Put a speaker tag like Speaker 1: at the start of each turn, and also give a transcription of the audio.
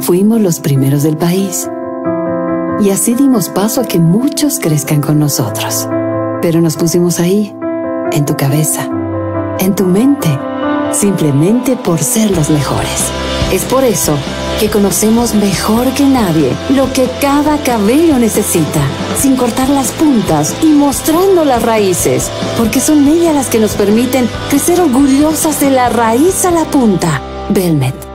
Speaker 1: fuimos los primeros del país. Y así dimos paso a que muchos crezcan con nosotros. Pero nos pusimos ahí, en tu cabeza, en tu mente, simplemente por ser los mejores. Es por eso que conocemos mejor que nadie lo que cada cabello necesita, sin cortar las puntas y mostrando las raíces, porque son ellas las que nos permiten crecer orgullosas de la raíz a la punta. Belmet.